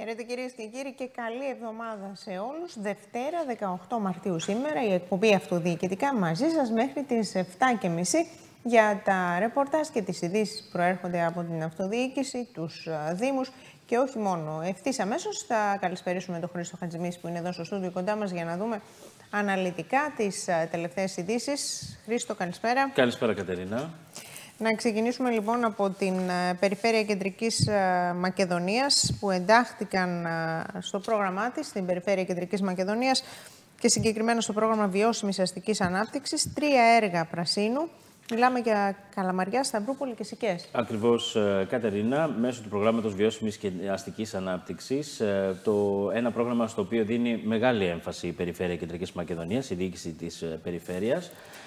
Χαίρετε κυρίες και κύριοι και καλή εβδομάδα σε όλους. Δευτέρα 18 Μαρτίου σήμερα η εκπομπή Αυτοδιοικητικά μαζί σας μέχρι τις 7:30 για τα ρεπορτάζ και τις ειδήσεις που προέρχονται από την αυτοδιοίκηση, τους δήμους και όχι μόνο. Ευθύς αμέσως θα καλησπερίσουμε τον Χρήστο Χατζημίση που είναι εδώ στο στούντιο κοντά μας για να δούμε αναλυτικά τις τελευταίες ειδήσεις. Χρήστο, καλησπέρα. Καλησπέρα, Κατερίνα. Να ξεκινήσουμε λοιπόν από την Περιφέρεια Κεντρικής Μακεδονίας που εντάχθηκαν στο πρόγραμμά της, στην Περιφέρεια Κεντρικής Μακεδονίας και συγκεκριμένα στο πρόγραμμα Βιώσιμης Αστικής Ανάπτυξης, 3 έργα πρασίνου. Μιλάμε για Καλαμαριά, Σταυρούπολη και Σικές. Ακριβώς, Κατερίνα, μέσω του προγράμματος Βιώσιμης και Αστικής Ανάπτυξης, ένα πρόγραμμα στο οποίο δίνει μεγάλη έμφαση η Περιφέρεια Κεντρικής Μακεδονίας, η διοίκηση της Περιφέρειας.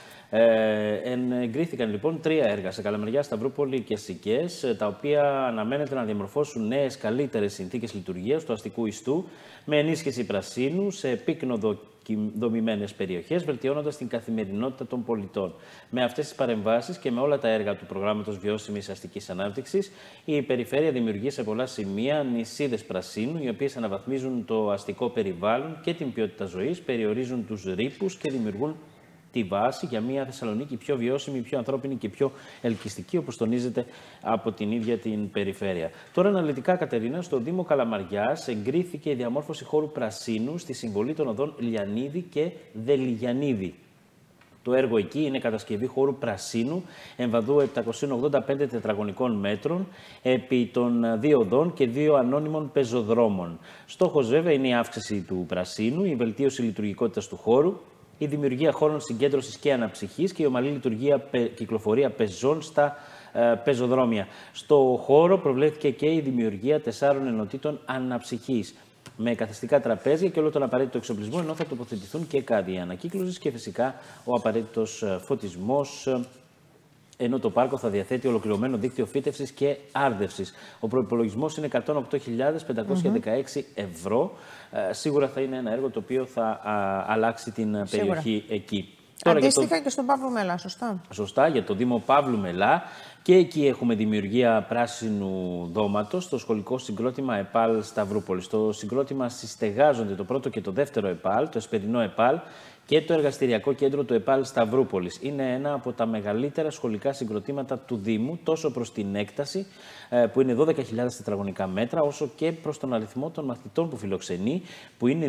Εγκρίθηκαν λοιπόν 3 έργα σε Καλαμαριά, Σταυρούπολη και Σικές, τα οποία αναμένεται να διαμορφώσουν νέες καλύτερες συνθήκες λειτουργίας του αστικού ιστού με ενίσχυση πρασίνου σε επίκνοδο δομημένες περιοχές, βελτιώνοντας την καθημερινότητα των πολιτών. Με αυτές τις παρεμβάσεις και με όλα τα έργα του προγράμματος Βιώσιμης Αστικής Ανάπτυξης, η Περιφέρεια δημιουργεί σε πολλά σημεία νησίδες πρασίνου, οι οποίες αναβαθμίζουν το αστικό περιβάλλον και την ποιότητα ζωής, περιορίζουν τους ρήπους και δημιουργούν τη βάση για μια Θεσσαλονίκη πιο βιώσιμη, πιο ανθρώπινη και πιο ελκυστική, όπως τονίζεται από την ίδια την περιφέρεια. Τώρα, αναλυτικά, Κατερίνα, στο Δήμο Καλαμαριάς εγκρίθηκε η διαμόρφωση χώρου πρασίνου στη συμβολή των οδών Λιανίδη και Δελιγιανίδη. Το έργο εκεί είναι κατασκευή χώρου πρασίνου εμβαδού 785 τετραγωνικών μέτρων επί των 2 οδών και 2 ανώνυμων πεζοδρόμων. Στόχος, βέβαια, είναι η αύξηση του πρασίνου, η βελτίωση λειτουργικότητας του χώρου, η δημιουργία χώρων συγκέντρωσης και αναψυχής και η ομαλή κυκλοφορία πεζών στα πεζοδρόμια. Στο χώρο προβλέφθηκε και η δημιουργία 4 ενωτήτων αναψυχής με καθιστικά τραπέζια και όλο τον απαραίτητο εξοπλισμό, ενώ θα τοποθετηθούν και κάδια ανακύκλωσης και φυσικά ο απαραίτητος φωτισμός, ενώ το πάρκο θα διαθέτει ολοκληρωμένο δίκτυο φύτευσης και άρδευσης. Ο προϋπολογισμός είναι 108.516 ευρώ. Σίγουρα θα είναι ένα έργο το οποίο θα αλλάξει την περιοχή εκεί. Αντίστοιχα και στον Παύλου Μελά, σωστά. Σωστά, για το Δήμο Παύλου Μελά. Και εκεί έχουμε δημιουργία πράσινου δώματος στο σχολικό συγκρότημα ΕΠΑΛ Σταυρούπολη. Στο συγκρότημα συστεγάζονται το πρώτο και το δεύτερο ΕΠΑΛ, το Εσπερινό ΕΠΑΛ και το εργαστηριακό κέντρο του ΕΠΑΛ Σταυρούπολης. Είναι ένα από τα μεγαλύτερα σχολικά συγκροτήματα του Δήμου, τόσο προς την έκταση, που είναι 12.000 τετραγωνικά μέτρα, όσο και προς τον αριθμό των μαθητών που φιλοξενεί, που είναι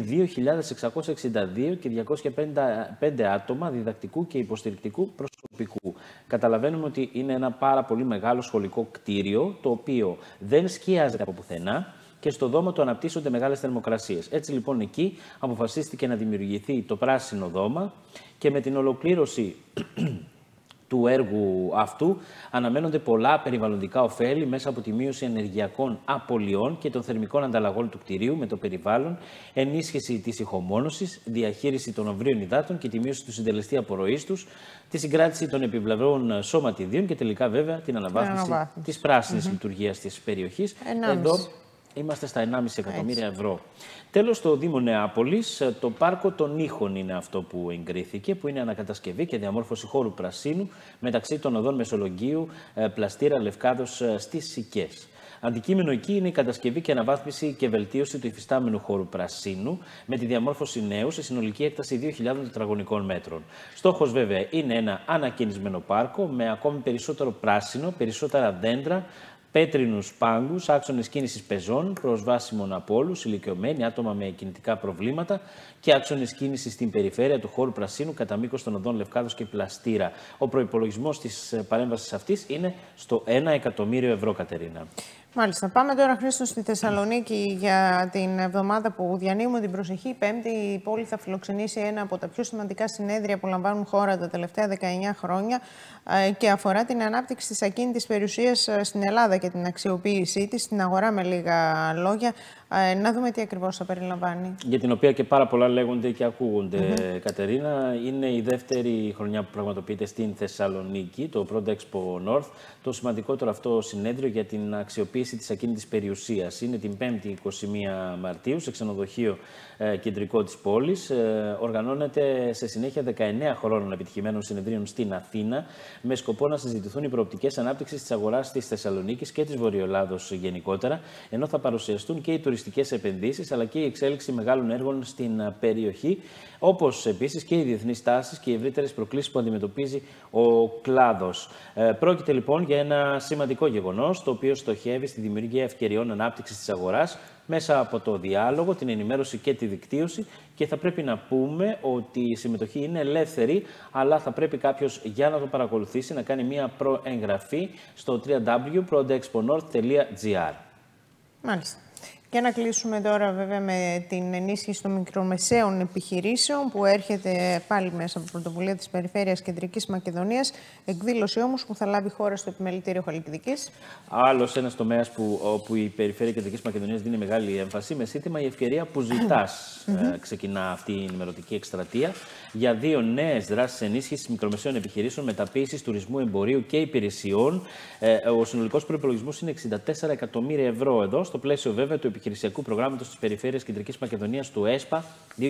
2.662 και 255 άτομα διδακτικού και υποστηρικτικού προσωπικού. Καταλαβαίνουμε ότι είναι ένα πάρα πολύ μεγάλο σχολικό κτίριο, το οποίο δεν σκιάζεται από πουθενά και στο δώμα του αναπτύσσονται μεγάλες θερμοκρασίες. Έτσι λοιπόν εκεί αποφασίστηκε να δημιουργηθεί το πράσινο δώμα και με την ολοκλήρωση του έργου αυτού αναμένονται πολλά περιβαλλοντικά ωφέλη μέσα από τη μείωση ενεργειακών απολειών και των θερμικών ανταλλαγών του κτηρίου με το περιβάλλον, ενίσχυση της ηχομόνωσης, διαχείριση των ομβρίων υδάτων και τη μείωση του συντελεστή απορροής τους, τη συγκράτηση των επιβλαβών σωματιδίων και τελικά βέβαια την αναβάθμιση της πράσινης λειτουργίας της περιοχής. Εδώ είμαστε στα 1,5 εκατομμύρια ευρώ. Τέλος, στο Δήμο Νεάπολης, το πάρκο των Ήχων είναι αυτό που εγκρίθηκε, που είναι ανακατασκευή και διαμόρφωση χώρου πρασίνου μεταξύ των οδών Μεσολογγίου, Πλαστήρα, Λευκάδος στις Σικές. Αντικείμενο εκεί είναι η κατασκευή και αναβάθμιση και βελτίωση του υφιστάμενου χώρου πρασίνου με τη διαμόρφωση νέου σε συνολική έκταση 2.000 τετραγωνικών μέτρων. Στόχος, βέβαια, είναι ένα ανακαινισμένο πάρκο με ακόμη περισσότερο πράσινο, περισσότερα δέντρα, πέτρινους πάγκους, άξονες κίνησης πεζών, προσβάσιμων από όλους, ηλικιωμένοι, άτομα με κινητικά προβλήματα και άξονες κίνησης στην περιφέρεια του χώρου πρασίνου κατά μήκος των οδών Λευκάδος και Πλαστήρα. Ο προϋπολογισμός της παρέμβασης αυτής είναι στο 1 εκατομμύριο ευρώ, Κατερίνα. Μάλιστα. Πάμε τώρα, Χρήστο, στη Θεσσαλονίκη για την εβδομάδα που διανύουμε την προσεχή. Πέμπτη, η πόλη θα φιλοξενήσει ένα από τα πιο σημαντικά συνέδρια που λαμβάνουν χώρα τα τελευταία 19 χρόνια και αφορά την ανάπτυξη της ακίνητης περιουσίας στην Ελλάδα και την αξιοποίησή της στην αγορά, με λίγα λόγια. Να δούμε τι ακριβώς θα περιλαμβάνει. Για την οποία και πάρα πολλά λέγονται και ακούγονται, Κατερίνα. Είναι η δεύτερη χρονιά που πραγματοποιείται στην Θεσσαλονίκη, το Pronto Expo North, το σημαντικότερο αυτό συνέδριο για την αξιοποίηση χρήση της ακίνητης περιουσίας. Είναι την 5η 21 Μαρτίου σε ξενοδοχείο κεντρικό της πόλης. Οργανώνεται σε συνέχεια 19 χρόνων επιτυχημένων συνεδρίων στην Αθήνα με σκοπό να συζητηθούν οι προοπτικές ανάπτυξης της αγοράς της Θεσσαλονίκης και της Βορειοελλάδος γενικότερα, ενώ θα παρουσιαστούν και οι τουριστικές επενδύσεις αλλά και η εξέλιξη μεγάλων έργων στην περιοχή, όπως επίσης και οι διεθνείς τάσεις και οι ευρύτερες προκλήσεις που αντιμετωπίζει ο κλάδος. Πρόκειται λοιπόν για ένα σημαντικό γεγονός, το οποίο στοχεύει στη δημιουργία ευκαιριών ανάπτυξης της αγοράς μέσα από το διάλογο, την ενημέρωση και τη δικτύωση, και θα πρέπει να πούμε ότι η συμμετοχή είναι ελεύθερη, αλλά θα πρέπει κάποιος για να το παρακολουθήσει να κάνει μια προεγγραφή στο www.prodexponorth.gr. Μάλιστα. Και να κλείσουμε τώρα βέβαια με την ενίσχυση των μικρομεσαίων επιχειρήσεων που έρχεται πάλι μέσα από πρωτοβουλία της Περιφέρειας Κεντρικής Μακεδονίας. Εκδήλωση όμως που θα λάβει χώρα στο Επιμελητήριο Χαλκιδικής. Άλλος ένας τομέας όπου η Περιφέρεια Κεντρικής Μακεδονίας δίνει μεγάλη έμφαση, με σύνθημα «Η ευκαιρία που ζητάς». Ξεκινά αυτή η ενημερωτική εκστρατεία για 2 νέες δράσεις ενίσχυσης μικρομεσαίων επιχειρήσεων, μεταποίησης, τουρισμού, εμπορίου και υπηρεσιών. Ο συνολικός προϋπολογισμός είναι 64 εκατομμύρια ευρώ εδώ, στο πλαίσιο βέβαια του επιχειρησιακού προγράμματος της Περιφέρειας Κεντρικής Μακεδονίας του ΕΣΠΑ 2014-2020.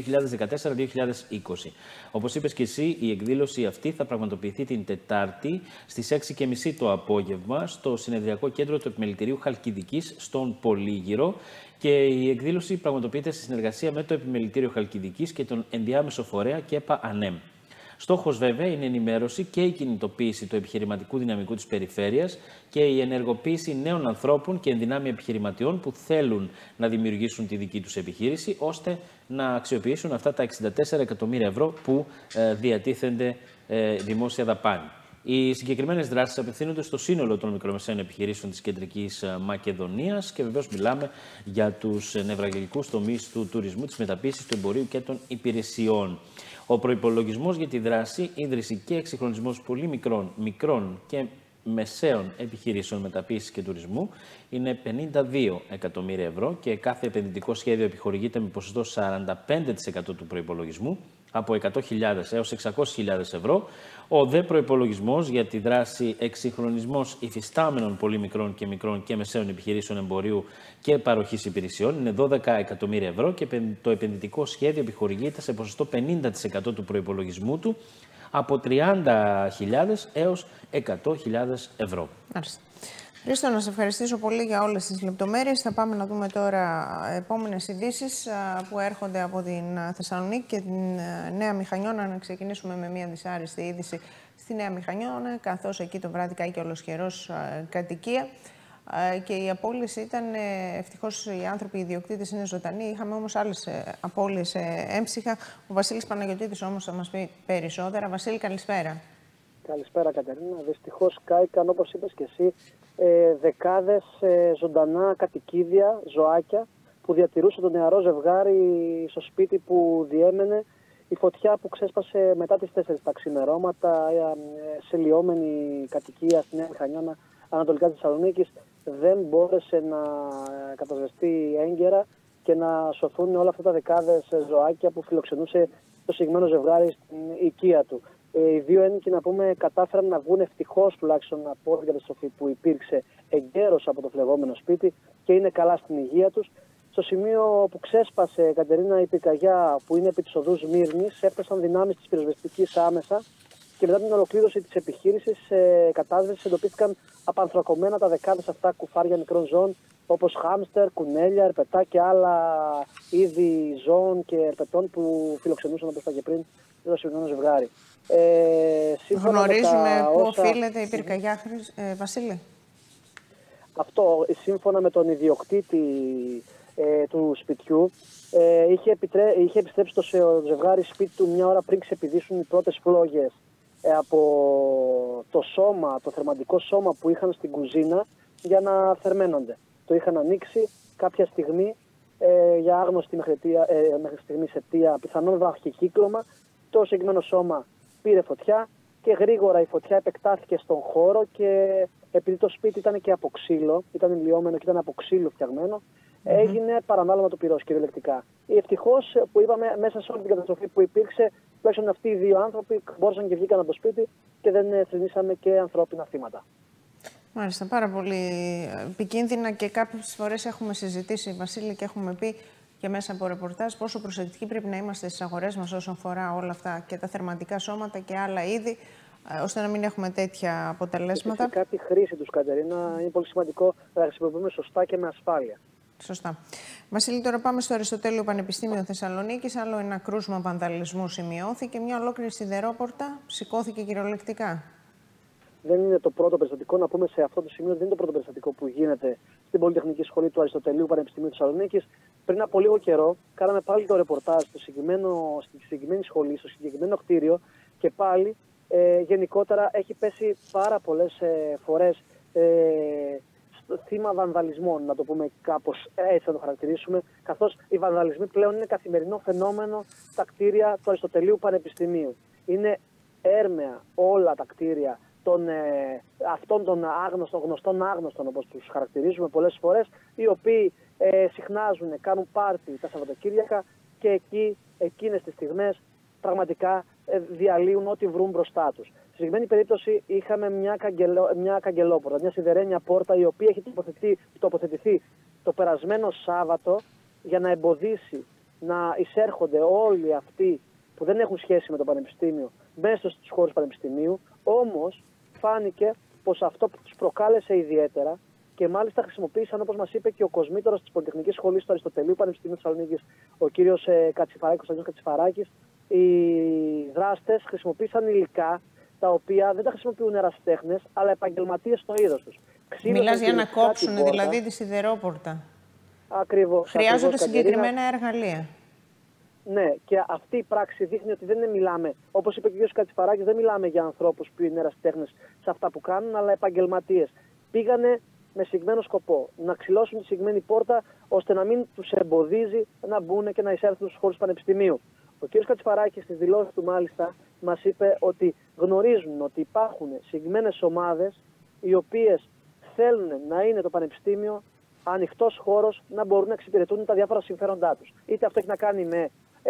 Όπως είπες και εσύ, η εκδήλωση αυτή θα πραγματοποιηθεί την Τετάρτη στις 6:30 το απόγευμα στο συνεδριακό κέντρο του Επιμελητηρίου Χαλκιδικής στον Πολύγυρο. Και η εκδήλωση πραγματοποιείται σε συνεργασία με το Επιμελητήριο Χαλκιδικής και τον ενδιάμεσο φορέα ΚΕΠΑ ΑΝΕΜ. Στόχος βέβαια είναι η ενημέρωση και η κινητοποίηση του επιχειρηματικού δυναμικού της περιφέρειας και η ενεργοποίηση νέων ανθρώπων και ενδυνάμει επιχειρηματιών που θέλουν να δημιουργήσουν τη δική τους επιχείρηση, ώστε να αξιοποιήσουν αυτά τα 64 εκατομμύρια ευρώ που διατίθενται δημόσια δαπάνη. Οι συγκεκριμένες δράσεις απευθύνονται στο σύνολο των μικρομεσαίων επιχειρήσεων της Κεντρικής Μακεδονίας και βεβαίως μιλάμε για τους νευραλγικούς τομείς του τουρισμού, της μεταποίησης, του εμπορίου και των υπηρεσιών. Ο προϋπολογισμός για τη δράση, ίδρυση και εξυγχρονισμός πολύ μικρών και μεσαίων επιχειρήσεων μεταποίησης και τουρισμού είναι 52 εκατομμύρια ευρώ και κάθε επενδυτικό σχέδιο επιχορηγείται με ποσοστό 45% του προϋπολογισμού, από 100.000 έως 600.000 ευρώ. Ο δε προϋπολογισμός για τη δράση εξυγχρονισμός υφιστάμενων πολύ μικρών και μεσαίων επιχειρήσεων εμπορίου και παροχής υπηρεσιών είναι 12 εκατομμύρια ευρώ και το επενδυτικό σχέδιο επιχορηγείται σε ποσοστό 50% του προϋπολογισμού του, από 30.000 έως 100.000 ευρώ. Μάλιστα. Χρήστο, να σε ευχαριστήσω πολύ για όλες τις λεπτομέρειες. Θα πάμε να δούμε τώρα επόμενες ειδήσεις που έρχονται από την Θεσσαλονίκη και την Νέα Μηχανιώνα. Να ξεκινήσουμε με μια δυσάρεστη είδηση στη Νέα Μηχανιώνα, καθώς εκεί το βράδυ κάηκε ολοσχερός κατοικία. Και η απώλειες ήταν, ευτυχώς οι άνθρωποι, οι ιδιοκτήτες είναι ζωντανοί. Είχαμε όμως άλλες απώλειες έμψυχα. Ο Βασίλης Παναγιωτίδης όμως θα μας πει περισσότερα. Βασίλη, καλησπέρα. Καλησπέρα, Κατερίνα. Δυστυχώς κάηκαν, όπως είπες και εσύ, δεκάδες ζωντανά κατοικίδια, ζωάκια, που διατηρούσε το νεαρό ζευγάρι στο σπίτι που διέμενε η φωτιά που ξέσπασε μετά τις 4 τα ξημερώματα σε λιώμενη κατοικία στη Νέα Μηχανιώνα, ανατολικά της Θεσσαλονίκης. Δεν μπόρεσε να κατασβεστεί έγκαιρα και να σωθούν όλα αυτά τα δεκάδες ζωάκια που φιλοξενούσε το συγκεκριμένο ζευγάρι στην οικία του. Οι 2 ένοικοι, να πούμε, κατάφεραν να βγουν ευτυχώς τουλάχιστον από την καταστροφή που υπήρξε εγκαίρως από το φλεγόμενο σπίτι και είναι καλά στην υγεία τους. Στο σημείο που ξέσπασε, Κατερίνα, η πυρκαγιά που είναι επί της οδού Μύρνης, έφτασαν δυνάμεις της πυροσβεστικής άμεσα και μετά την ολοκλήρωση της επιχείρησης κατάσβεσης εντοπίστηκαν απανθρακωμένα τα δεκάδες αυτά κουφάρια μικρών ζώων, όπως χάμστερ, κουνέλια, ερπετά και άλλα είδη ζώων και ερπετών που φιλοξενούσαν, όπως είπα και πριν, το συγκεκριμένο ζευγάρι. Γνωρίζουμε πού οφείλεται η πυρκαγιά, Βασίλη? Αυτό, σύμφωνα με τον ιδιοκτήτη του σπιτιού, είχε επιστρέψει το ζευγάρι σπίτι του μια ώρα πριν ξεπηδήσουν οι πρώτες φλόγες από το σώμα, το θερμαντικό σώμα που είχαν στην κουζίνα για να θερμαίνονται. Το είχαν ανοίξει κάποια στιγμή για άγνωστη μέχρι στιγμής αιτία, πιθανόν βραχικύκλωμα. Το συγκεκριμένο σώμα πήρε φωτιά και γρήγορα η φωτιά επεκτάθηκε στον χώρο και επειδή το σπίτι ήταν και από ξύλο, ήταν λιώμενο και ήταν από ξύλο φτιαγμένο, έγινε παρανάλωμα του πυρός κυριολεκτικά. Ευτυχώς που είπαμε, μέσα σε όλη την καταστροφή που υπήρξε, τουλάχιστον αυτοί οι 2 άνθρωποι μπόρεσαν και βγήκαν από το σπίτι και δεν θρηνήσαμε και ανθρώπινα θύματα. Μάλιστα, πάρα πολύ επικίνδυνα και κάποιες φορές έχουμε συζητήσει, Βασίλη, και έχουμε πει και μέσα από ρεπορτάζ πόσο προσεκτικοί πρέπει να είμαστε στις αγορές μας όσον αφορά όλα αυτά και τα θερματικά σώματα και άλλα είδη, ώστε να μην έχουμε τέτοια αποτελέσματα. Φυσικά τη χρήση τους, Κατερίνα, είναι πολύ σημαντικό να τα χρησιμοποιούμε σωστά και με ασφάλεια. Σωστά. Βασίλη, τώρα πάμε στο Αριστοτέλειο Πανεπιστήμιο Θεσσαλονίκης. Άλλο ένα κρούσμα βανδαλισμού σημειώθηκε. Μια ολόκληρη σιδερόπορτα σηκώθηκε κυριολεκτικά. Δεν είναι το πρώτο περιστατικό. Να πούμε σε αυτό το σημείο, δεν είναι το πρώτο περιστατικό που γίνεται στην Πολυτεχνική Σχολή του Αριστοτελείου Πανεπιστημίου Θεσσαλονίκης. Πριν από λίγο καιρό, κάναμε πάλι το ρεπορτάζ στη συγκεκριμένη σχολή, στο συγκεκριμένο κτίριο και πάλι γενικότερα έχει πέσει πάρα πολλές φορές θύμα βανδαλισμών, να το πούμε κάπως έτσι να το χαρακτηρίσουμε, καθώς οι βανδαλισμοί πλέον είναι καθημερινό φαινόμενο στα κτίρια του Αριστοτελείου Πανεπιστημίου. Είναι έρμεα όλα τα κτίρια αυτών των γνωστών όπως τους χαρακτηρίζουμε πολλές φορές, οι οποίοι συχνάζουν, κάνουν πάρτι τα Σαββατοκύριακα και εκείνες τις στιγμές πραγματικά διαλύουν ό,τι βρουν μπροστά τους. Στη συγκεκριμένη περίπτωση είχαμε μια καγκελόπορτα, μια σιδερένια πόρτα, η οποία έχει τοποθετηθεί το περασμένο Σάββατο για να εμποδίσει να εισέρχονται όλοι αυτοί που δεν έχουν σχέση με το Πανεπιστήμιο μέσα στους χώρους του Πανεπιστημίου. Όμως φάνηκε πως αυτό που τους προκάλεσε ιδιαίτερα και μάλιστα χρησιμοποίησαν, όπως μας είπε και ο κοσμήτωρας της Πολυτεχνικής Σχολής του Αριστοτελείου Πανεπιστημίου Θεσσαλονίκης, ο κύριος Κατσιφαράκης, οι δράστες χρησιμοποίησαν υλικά τα οποία δεν τα χρησιμοποιούν ερασιτέχνες, αλλά επαγγελματίες στο είδος τους. Μιλάς για να κόψουν δηλαδή τη σιδερόπορτα. Ακριβώς. Χρειάζονται συγκεκριμένα εργαλεία. Ναι, και αυτή η πράξη δείχνει ότι δεν μιλάμε, όπως είπε και ο κ. Κατσιφαράκης, δεν μιλάμε για ανθρώπους που είναι ερασιτέχνες σε αυτά που κάνουν, αλλά επαγγελματίες. Πήγανε με συγκεκριμένο σκοπό να ξυλώσουν τη συγκεκριμένη πόρτα, ώστε να μην τους εμποδίζει να μπουν και να εισέλθουν στους χώρους του Πανεπιστημίου. Ο κ. Κατσιφαράκης στις δηλώσεις του μάλιστα μας είπε ότι γνωρίζουν ότι υπάρχουν συγκεκριμένες ομάδες οι οποίες θέλουν να είναι το Πανεπιστήμιο ανοιχτός χώρος, να μπορούν να εξυπηρετούν τα διάφορα συμφέροντά τους. Είτε αυτό έχει να κάνει με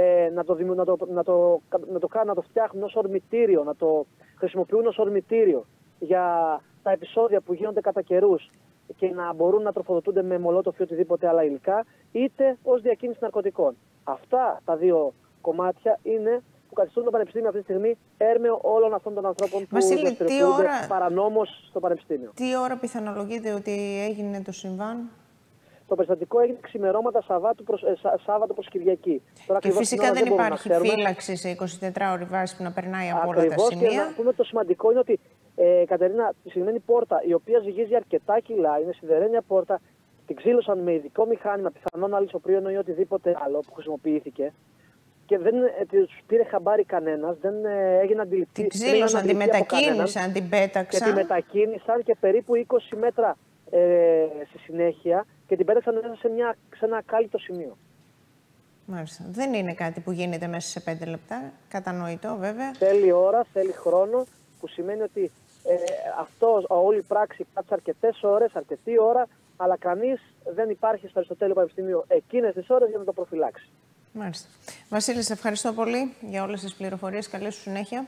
να το φτιάχνουν ως ορμητήριο, να το χρησιμοποιούν ως ορμητήριο για τα επεισόδια που γίνονται κατά καιρούς και να μπορούν να τροφοδοτούνται με μολότοφ ή οτιδήποτε άλλα υλικά, είτε ως διακίνηση ναρκωτικών. Αυτά τα δύο κομμάτια είναι που καθιστούν το Πανεπιστήμιο αυτή τη στιγμή έρμεο όλων αυτών των ανθρώπων που δραστηριοποιούνται παρανόμως στο Πανεπιστήμιο. Τι ώρα πιθανολογείται ότι έγινε το συμβάν? Το περιστατικό έγινε ξημερώματα Σάββατο προς Κυριακή. Τώρα, και φυσικά δεν υπάρχει φύλαξη σε 24ώρη βάση που να περνάει από όλα τα σημεία. Και να πούμε το σημαντικό είναι ότι, Κατερίνα, τη συγκεκριμένη πόρτα, η οποία ζυγίζει αρκετά κιλά, είναι σιδερένια πόρτα, την ξύλωσαν με ειδικό μηχάνημα, πιθανόν αλυσοπρίωνο ή οτιδήποτε άλλο που χρησιμοποιήθηκε. Και δεν τους πήρε χαμπάρι κανένας, δεν έγινε αντιληπτή. Την ξύλωσαν, τη μετακίνησαν, την πέταξαν. Και τη μετακίνησαν και περίπου 20 μέτρα στη συνέχεια και την πέταξαν μέσα σε ένα ακάλυπτο σημείο. Μάλιστα. Δεν είναι κάτι που γίνεται μέσα σε 5 λεπτά. Κατανοητό βέβαια. Θέλει ώρα, θέλει χρόνο, που σημαίνει ότι όλη η πράξη κάτσε αρκετές ώρες, αρκετή ώρα, αλλά κανείς δεν υπάρχει στο Αριστοτέλειο Πανεπιστήμιο εκείνες τις ώρες για να το προφυλάξει. Μάλιστα. Βασίλη, σε ευχαριστώ πολύ για όλες τις πληροφορίες. Καλή σου συνέχεια.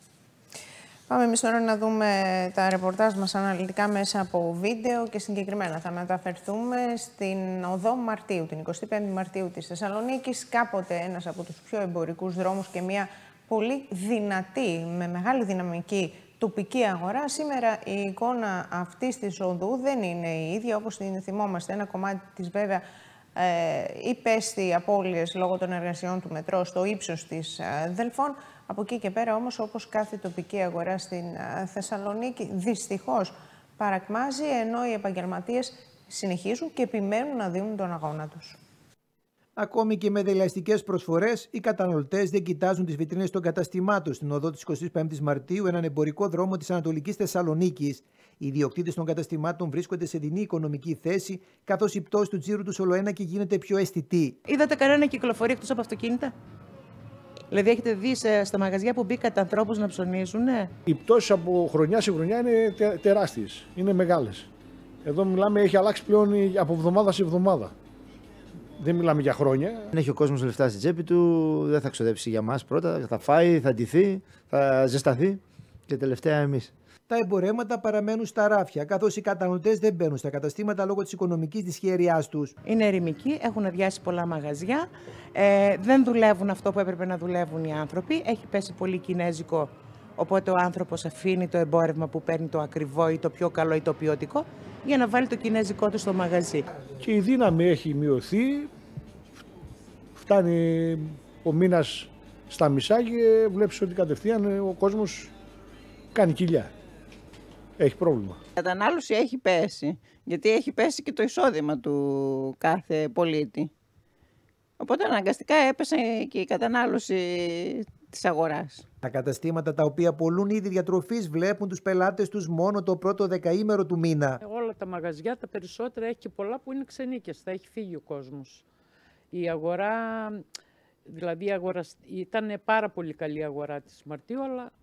Πάμε εμείς τώρα να δούμε τα ρεπορτάζ μας αναλυτικά μέσα από βίντεο και συγκεκριμένα θα μεταφερθούμε στην Οδό Μαρτίου, την 25η Μαρτίου της Θεσσαλονίκης, κάποτε ένας από τους πιο εμπορικούς δρόμους και μια πολύ δυνατή, με μεγάλη δυναμική τοπική αγορά. Σήμερα η εικόνα αυτής της οδού δεν είναι η ίδια όπως την θυμόμαστε. Ένα κομμάτι της βέβαια υπέστη απώλειες λόγω των εργασιών του μετρό στο ύψος της Δελφών. Από εκεί και πέρα όμως, όπως κάθε τοπική αγορά στην Θεσσαλονίκη, δυστυχώς παρακμάζει, ενώ οι επαγγελματίες συνεχίζουν και επιμένουν να δίνουν τον αγώνα τους. Ακόμη και με δελεαστικές προσφορές, οι καταναλωτές δεν κοιτάζουν τις βιτρίνες των καταστημάτων στην οδό της 25ης Μαρτίου, έναν εμπορικό δρόμο της Ανατολικής Θεσσαλονίκης. Οι ιδιοκτήτες των καταστημάτων βρίσκονται σε δεινή οικονομική θέση, καθώς η πτώση του τζίρου τους ολοένα και γίνεται πιο αισθητή. Είδατε κανένα κυκλοφορεί εκτός από αυτοκίνητα? Δηλαδή, έχετε δει στα μαγαζιά που μπήκατε ανθρώπους να ψωνίζουν? Οι πτώσεις από χρονιά σε χρονιά είναι τεράστιες, είναι μεγάλες. Εδώ μιλάμε, έχει αλλάξει πλέον από εβδομάδα σε εβδομάδα. Δεν μιλάμε για χρόνια. Δεν έχει ο κόσμος λεφτά στην τσέπη του, δεν θα ξοδέψει για μας πρώτα. Θα φάει, θα ντυθεί, θα ζεσταθεί και τελευταία εμείς. τα εμπορεύματα παραμένουν στα ράφια, καθώς οι καταναλωτές δεν μπαίνουν στα καταστήματα λόγω της οικονομικής δυσχέρειάς τους. Είναι ερημικοί, έχουν αδειάσει πολλά μαγαζιά, δεν δουλεύουν αυτό που έπρεπε να δουλεύουν οι άνθρωποι. Έχει πέσει πολύ κινέζικο, οπότε ο άνθρωπος αφήνει το εμπόρευμα που παίρνει το ακριβό ή το πιο καλό ή το ποιοτικό για να βάλει το κινέζικό του στο μαγαζί. Και η δύναμη έχει μειωθεί, φτάνει ο μήνας στα μισά και βλέπεις ότι κατευθείαν ο κόσμος κάνει κοιλιά. Έχει πρόβλημα. Η κατανάλωση έχει πέσει, γιατί έχει πέσει και το εισόδημα του κάθε πολίτη. Οπότε αναγκαστικά έπεσε και η κατανάλωση της αγοράς. Τα καταστήματα τα οποία πωλούν είδη διατροφής βλέπουν τους πελάτες τους μόνο το πρώτο δεκαήμερο του μήνα. Όλα τα μαγαζιά, τα περισσότερα, έχει και πολλά που είναι ξενίκες, θα έχει φύγει ο κόσμος. Η αγορά, δηλαδή ήταν πάρα πολύ καλή η αγορά της Μαρτίου, αλλά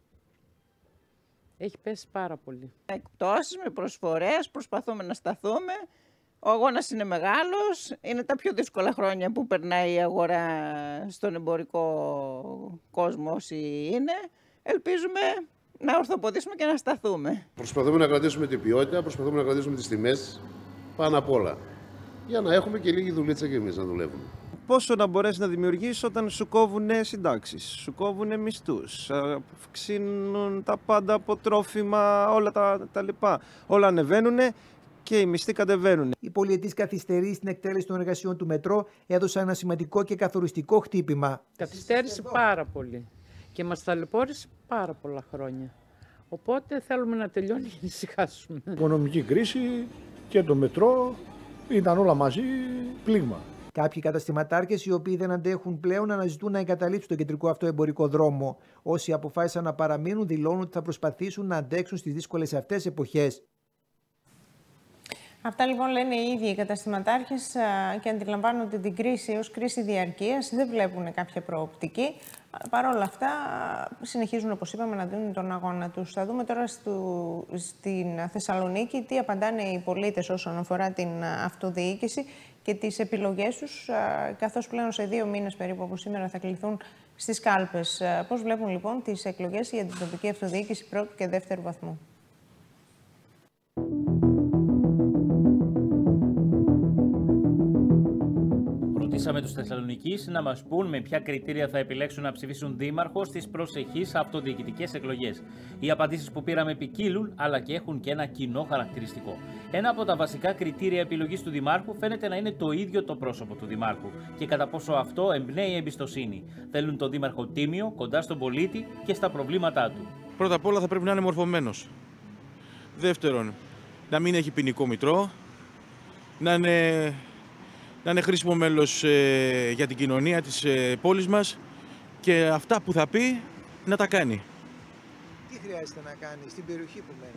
έχει πέσει πάρα πολύ. Εκπτώσεις με προσφορές, προσπαθούμε να σταθούμε. Ο αγώνας είναι μεγάλος, είναι τα πιο δύσκολα χρόνια που περνάει η αγορά στον εμπορικό κόσμο όσοι είναι. Ελπίζουμε να ορθοποδήσουμε και να σταθούμε. Προσπαθούμε να κρατήσουμε την ποιότητα, προσπαθούμε να κρατήσουμε τις τιμές πάνω απ' όλα. Για να έχουμε και λίγη δουλίτσα και εμείς να δουλεύουμε. Πόσο να μπορέσει να δημιουργήσει όταν σου κόβουν συντάξεις, σου κόβουν μισθούς, αυξήνουν τα πάντα από τρόφιμα, όλα τα λοιπά. Όλα ανεβαίνουν και οι μισθοί κατεβαίνουν. Οι πολυετής καθυστερήσεις στην εκτέλεση των εργασιών του μετρό έδωσαν ένα σημαντικό και καθοριστικό χτύπημα. Καθυστέρησε πάρα πολύ και μας ταλαιπώρησε πάρα πολλά χρόνια. Οπότε θέλουμε να τελειώνει και να ησυχάσουμε. Η οικονομική κρίση και το μετρό ήταν όλα μαζί πλήγμα. Κάποιοι καταστηματάρχες οι οποίοι δεν αντέχουν πλέον αναζητούν να εγκαταλείψουν τον κεντρικό αυτό εμπορικό δρόμο. Όσοι αποφάσισαν να παραμείνουν δηλώνουν ότι θα προσπαθήσουν να αντέξουν στις δύσκολες αυτές εποχές. Αυτά λοιπόν λένε οι ίδιοι οι καταστηματάρχες και αντιλαμβάνονται την κρίση ως κρίση διαρκείας, δεν βλέπουν κάποια προοπτική. Παρ' όλα αυτά συνεχίζουν, όπως είπαμε, να δίνουν τον αγώνα τους. Θα δούμε τώρα στην Θεσσαλονίκη τι απαντάνε οι πολίτες όσον αφορά την αυτοδιοίκηση και τις επιλογές τους, καθώς πλέον σε 2 μήνες περίπου από σήμερα θα κληθούν στις κάλπες. Πώς βλέπουν λοιπόν τις εκλογές για την τοπική αυτοδιοίκηση πρώτου και δεύτερου βαθμού? Ρωτήσαμε τους Θεσσαλονικείς να μας πούν με ποια κριτήρια θα επιλέξουν να ψηφίσουν δήμαρχο στις προσεχείς αυτοδιοικητικές εκλογές. Οι απαντήσεις που πήραμε ποικίλουν, αλλά και έχουν και ένα κοινό χαρακτηριστικό. Ένα από τα βασικά κριτήρια επιλογής του δημάρχου φαίνεται να είναι το ίδιο το πρόσωπο του δημάρχου και κατά πόσο αυτό εμπνέει εμπιστοσύνη. Θέλουν τον δήμαρχο τίμιο, κοντά στον πολίτη και στα προβλήματά του. Πρώτα απ' όλα θα πρέπει να είναι μορφωμένος. Δεύτερον, να μην έχει ποινικό μητρό, να είναι χρήσιμο μέλος για την κοινωνία της πόλης μας και αυτά που θα πει να τα κάνει. Τι χρειάζεται να κάνει στην περιοχή που μένετε?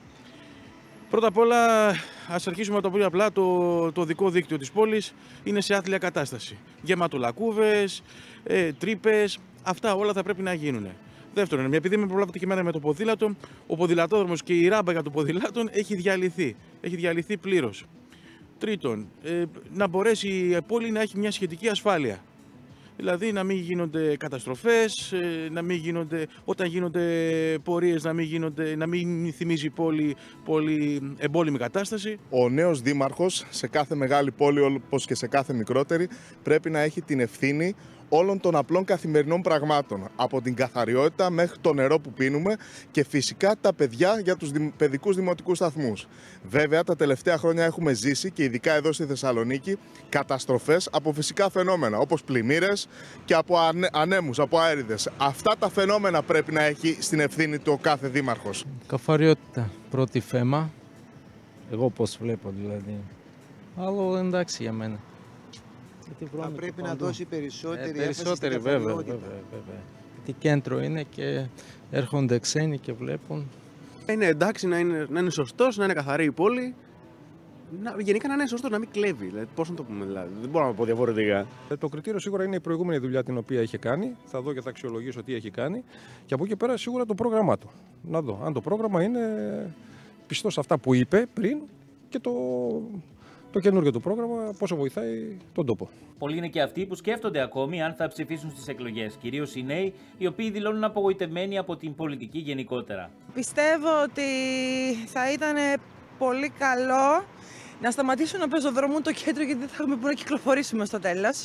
Πρώτα απ' όλα, ας αρχίσουμε από το πολύ απλά. Το οδικό δίκτυο της πόλης είναι σε άθλια κατάσταση. Γεμάτο λακκούβες, τρύπες, αυτά όλα θα πρέπει να γίνουν. Δεύτερον, επειδή είμαι προλάβω με το ποδήλατο, ο ποδηλατόδρομος και η ράμπα για το ποδήλατο έχει διαλυθεί. Έχει διαλυθεί πλήρως. Τρίτον, να μπορέσει η πόλη να έχει μια σχετική ασφάλεια. Δηλαδή να μην γίνονται καταστροφές, να μην γίνονται, όταν γίνονται πορείες, να μην θυμίζει η πόλη εμπόλεμη κατάσταση. Ο νέος δήμαρχος σε κάθε μεγάλη πόλη, όπως και σε κάθε μικρότερη, πρέπει να έχει την ευθύνη όλων των απλών καθημερινών πραγμάτων. Από την καθαριότητα μέχρι το νερό που πίνουμε και φυσικά τα παιδιά για τους παιδικούς δημοτικούς σταθμούς. Βέβαια, τα τελευταία χρόνια έχουμε ζήσει και ειδικά εδώ στη Θεσσαλονίκη καταστροφές από φυσικά φαινόμενα όπως πλημμύρες και από ανέμους, από αέριδες. Αυτά τα φαινόμενα πρέπει να έχει στην ευθύνη του ο κάθε δήμαρχος. Καθαριότητα, πρώτη θέμα. Εγώ πώς βλέπω δηλαδή. Αλλά εντάξει για μένα. Θα πρέπει να δώσει περισσότερη περισσότερη, βέβαια. Γιατί κέντρο είναι και έρχονται ξένοι και βλέπουν. Είναι εντάξει να είναι σωστός, να είναι καθαρή η πόλη. Γενικά να είναι σωστός, να μην κλέβει. Δηλαδή, πώς να το πούμε, δηλαδή. Δεν μπορώ να πω διαφορετικά. Το κριτήριο σίγουρα είναι η προηγούμενη δουλειά την οποία είχε κάνει. Θα δω και θα αξιολογήσω τι έχει κάνει. Και από εκεί πέρα σίγουρα το πρόγραμμά του. Να δω αν το πρόγραμμα είναι πιστό σε αυτά που είπε πριν και το καινούργιο του πρόγραμμα πόσο βοηθάει τον τόπο. Πολλοί είναι και αυτοί που σκέφτονται ακόμη αν θα ψηφίσουν στις εκλογές, κυρίως οι νέοι, οι οποίοι δηλώνουν απογοητευμένοι από την πολιτική γενικότερα. Πιστεύω ότι θα ήταν πολύ καλό να σταματήσουν να πεζοδρομούν το κέντρο, γιατί δεν θα έχουμε που να κυκλοφορήσουμε στο τέλος.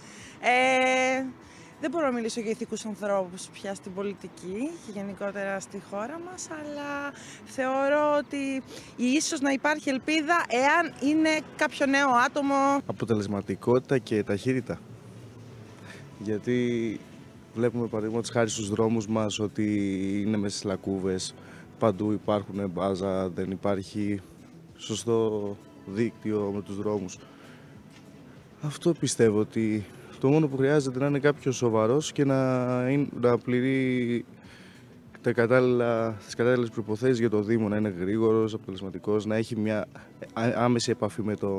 Δεν μπορώ να μιλήσω για ηθικούς ανθρώπους πια στην πολιτική και γενικότερα στη χώρα μας, αλλά θεωρώ ότι ίσως να υπάρχει ελπίδα εάν είναι κάποιο νέο άτομο. Αποτελεσματικότητα και ταχύτητα. Γιατί βλέπουμε παραδείγματος χάρη στους δρόμους μας ότι είναι μέσα στις λακκούβες, παντού υπάρχουν μπάζα, δεν υπάρχει σωστό δίκτυο με τους δρόμους. Αυτό πιστεύω ότι το μόνο που χρειάζεται να είναι κάποιος σοβαρός και να πληρεί τις κατάλληλες προϋποθέσεις για το Δήμο, να είναι γρήγορος, αποτελεσματικός, να έχει μια άμεση επαφή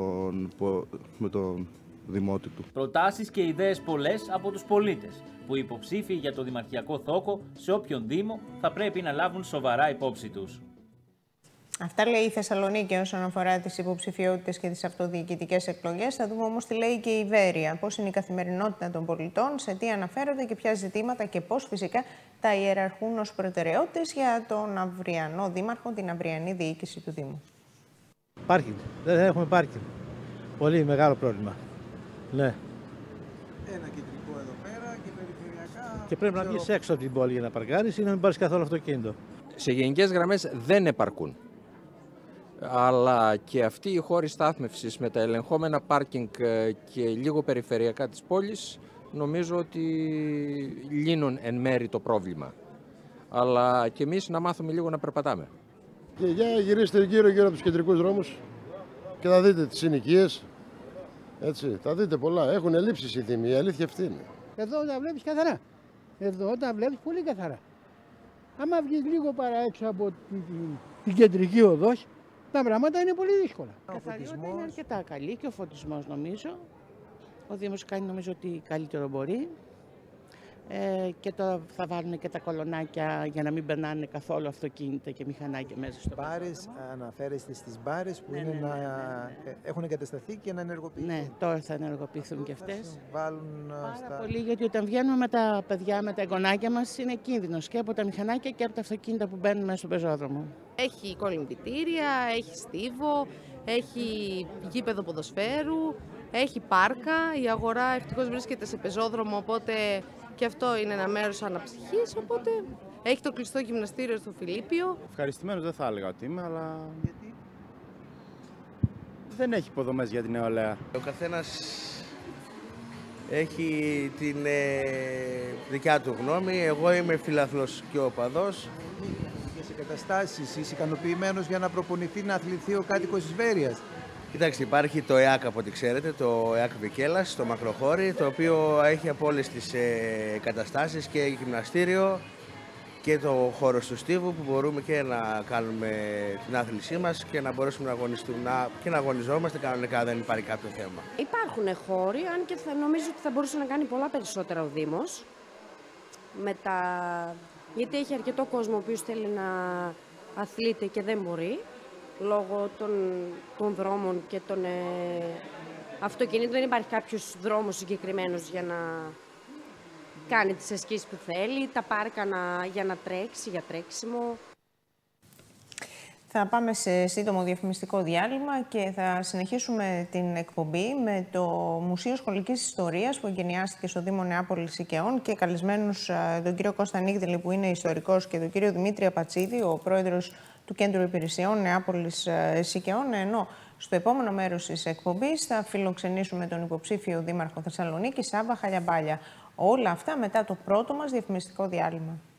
με τον δημότη του. Προτάσεις και ιδέες πολλές από τους πολίτες, που οι υποψήφοι για το δημαρχιακό θόκο σε όποιον Δήμο θα πρέπει να λάβουν σοβαρά υπόψη τους. Αυτά λέει η Θεσσαλονίκη όσον αφορά τις υποψηφιότητες και τις αυτοδιοικητικές εκλογές. Θα δούμε όμως τι λέει και η Ιβέρεια. Πώς είναι η καθημερινότητα των πολιτών, σε τι αναφέρονται και ποια ζητήματα και πώς φυσικά τα ιεραρχούν ως προτεραιότητες για τον αυριανό δήμαρχο, την αυριανή διοίκηση του Δήμου. Πάρκινγκ. Δεν έχουμε πάρκινγκ. Πολύ μεγάλο πρόβλημα. Ναι. Ένα κεντρικό εδώ πέρα και περιφερειακά. Και πρέπει να βγεις έξω από την πόλη για να παρκάρεις ή να μην πάρεις καθόλου αυτοκίνητο. Σε γενικές γραμμές δεν επαρκούν. Αλλά και αυτοί οι χώροι στάθμευσης με τα ελεγχόμενα πάρκινγκ και λίγο περιφερειακά της πόλης νομίζω ότι λύνουν εν μέρη το πρόβλημα. Αλλά και εμείς να μάθουμε λίγο να περπατάμε. Και για γυρίστε γύρω από τους κεντρικούς δρόμους και θα δείτε τις συνοικίες. Έτσι, θα δείτε πολλά. Έχουν ελλείψεις οι Δήμοι, η αλήθεια αυτή είναι. Εδώ τα βλέπεις καθαρά. Εδώ τα βλέπεις πολύ καθαρά. Άμα βγεις λίγο παραέξω από την κεντρική οδός, τα πράγματα είναι πολύ δύσκολα. Η καθαριότητα είναι αρκετά καλή και ο φωτισμός νομίζω. Ο Δήμος κάνει νομίζω ότι καλύτερο μπορεί. Και τώρα θα βάλουν και τα κολονάκια για να μην περνάνε καθόλου αυτοκίνητα και μηχανάκια μέσα στο μπάρες, αναφέρεστε στις μπάρες που είναι να έχουν εγκατασταθεί και να ενεργοποιηθούν. Ναι, τώρα θα ενεργοποιηθούν και αυτές. Βάλουν Πάρα πολύ, γιατί όταν βγαίνουμε με τα παιδιά, με τα εγγονάκια μας, είναι κίνδυνος και από τα μηχανάκια και από τα αυτοκίνητα που μπαίνουν μέσα στο πεζόδρομο. Έχει κολυμβητήρια, έχει στίβο, έχει γήπεδο ποδοσφαίρου, έχει πάρκα. Η αγορά ευτυχώς βρίσκεται σε πεζόδρομο, οπότε και αυτό είναι ένα μέρος αναψυχής, οπότε έχει το κλειστό γυμναστήριο στο Φιλίππιο. Ευχαριστημένος δεν θα έλεγα ότι είμαι, αλλά γιατί δεν έχει υποδομές για την νεολαία. Ο καθένας έχει την δικιά του γνώμη. Εγώ είμαι φιλαθλός και οπαδός. Σε καταστάσεις, είσαι ικανοποιημένος για να προπονηθεί να αθληθεί ο κάτοικος της Βέρειας? Κοιτάξτε, υπάρχει το ΕΑΚ από ό,τι ξέρετε, το ΕΑΚ Βικέλας, το Μακροχώρι, το οποίο έχει από όλες τις καταστάσεις και γυμναστήριο και το χώρο του Στίβου, που μπορούμε και να κάνουμε την άθλησή μας και να μπορέσουμε να αγωνιστούμε και να αγωνιζόμαστε κανονικά, δεν υπάρχει κάποιο θέμα. Υπάρχουν χώροι, αν και νομίζω ότι θα μπορούσε να κάνει πολλά περισσότερα ο Δήμος. Γιατί έχει αρκετό κόσμο ο οποίος θέλει να αθλείται και δεν μπορεί, λόγω των δρόμων και των αυτοκινήτων. Δεν υπάρχει κάποιος δρόμος συγκεκριμένος για να κάνει τις ασκήσεις που θέλει, τα πάρκα για να τρέξει, για τρέξιμο. Θα πάμε σε σύντομο διαφημιστικό διάλειμμα και θα συνεχίσουμε την εκπομπή με το Μουσείο Σχολικής Ιστορίας που εγκαινιάστηκε στο Δήμο Νεάπολης Σικαιών και καλεσμένους τον κύριο Κώστα Νίγδηλη, που είναι ιστορικός, και τον κύριο Δημήτρη Απατσίδη, ο πρόεδρος του Κέντρου Υπηρεσιών Νεάπολης Σικαιών, ενώ στο επόμενο μέρος της εκπομπής θα φιλοξενήσουμε τον υποψήφιο δήμαρχο Θεσσαλονίκη, Σάββα Χαλιαμπάλια. Όλα αυτά μετά το πρώτο μας διαφημιστικό διάλειμμα.